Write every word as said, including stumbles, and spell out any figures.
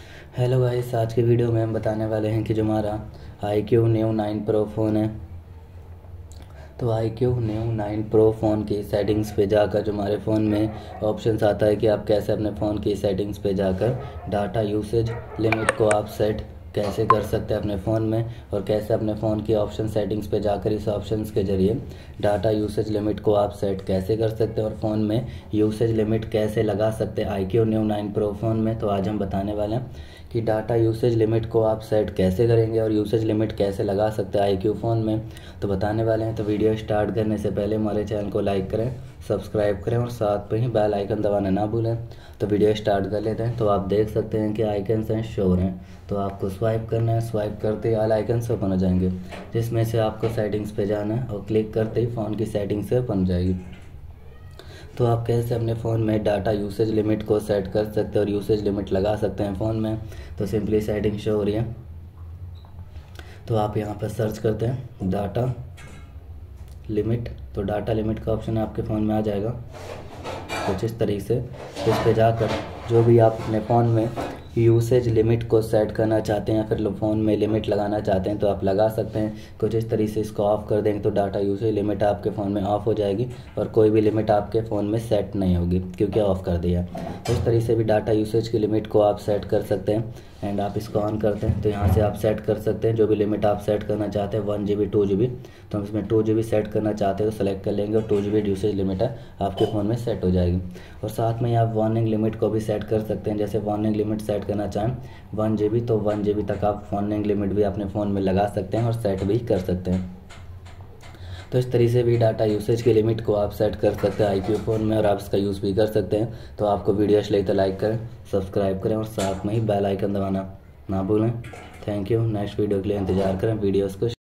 Hello guys, आज के video में हम बताने वाले हैं कि जो हमारा I Q neo nine pro phone है, तो I Q neo nine pro phone की सेटिंग्स पे जाकर जो हमारे फ़ोन में ऑप्शंस आता है कि आप कैसे अपने फ़ोन की सेटिंग्स पे जाकर डाटा यूसेज लिमिट को आप सेट कैसे कर सकते हैं अपने फ़ोन में, और कैसे अपने फ़ोन की ऑप्शन सेटिंग्स पे जाकर इस ऑप्शंस के ज़रिए डाटा यूसेज लिमिट को आप सेट कैसे कर सकते हैं और फ़ोन में यूसेज लिमिट कैसे लगा सकते हैं I Q neo nine pro phone में। तो आज हम बताने वाले हैं कि डाटा यूसेज लिमिट को आप सेट कैसे करेंगे और यूसेज लिमिट कैसे लगा सकते हैं आई क्यू फ़ोन में, तो बताने वाले हैं। तो वीडियो स्टार्ट करने से पहले हमारे चैनल को लाइक करें, सब्सक्राइब करें और साथ में ही बेल आइकन दबाना ना भूलें। तो वीडियो स्टार्ट कर लेते हैं। तो आप देख सकते हैं कि आइकन्स हैं, शो हो रहे हैं, तो आपको स्वाइप करना है। स्वाइप करते ही ऑल आइकन्स ओपन हो जाएंगे, जिसमें से आपको सेटिंग्स पे जाना है और क्लिक करते ही फ़ोन की सेटिंग्स से ओपन हो जाएगी। तो आप कैसे अपने फ़ोन में डाटा यूसेज लिमिट को सेट कर सकते हैं और यूसेज लिमिट लगा सकते हैं फ़ोन में। तो सिंपली सेटिंग शो हो रही है, तो आप यहाँ पर सर्च करते हैं डाटा लिमिट, तो डाटा लिमिट का ऑप्शन आपके फ़ोन में आ जाएगा कुछ इस तरीके से। इस पे जाकर जो भी आप अपने फ़ोन में यूसेज लिमिट को सेट करना चाहते हैं या फिर फ़ोन में लिमिट लगाना चाहते हैं तो आप लगा सकते हैं। कुछ इस तरीके से इसको ऑफ़ कर देंगे तो डाटा यूसेज लिमिट आपके फ़ोन में ऑफ़ हो जाएगी और कोई भी लिमिट आपके फ़ोन में सेट नहीं होगी क्योंकि ऑफ़ कर दिया। तो इस तरीके से भी डाटा यूसेज की लिमिट को आप सेट कर सकते हैं। एंड आप इसको ऑन करते हैं तो यहाँ से आप सेट कर सकते हैं जो भी लिमिट आप सेट करना चाहते हैं, one G B two G B. तो हम इसमें टू जी बी सेट करना चाहते हैं तो सेलेक्ट कर लेंगे और two G B usage limit है आपके फ़ोन में सेट हो जाएगी। और साथ में आप वार्निंग लिमिट को भी सेट कर सकते हैं। जैसे वार्निंग लिमिट सेट करना चाहें वन जी बी, तो वन जी बी तक आप वार्निंग लिमिट भी अपने फ़ोन में लगा सकते हैं और सेट भी कर सकते हैं। तो इस तरीके से भी डाटा यूसेज की लिमिट को आप सेट कर सकते हैं आई क्यू फ़ोन में और आप इसका यूज़ भी कर सकते हैं। तो आपको वीडियो अच्छी लगी तो लाइक करें, सब्सक्राइब करें और साथ में ही बेल आइकन दबाना ना भूलें। Thank you. नेक्स्ट वीडियो के लिए इंतज़ार करें वीडियोज़ को।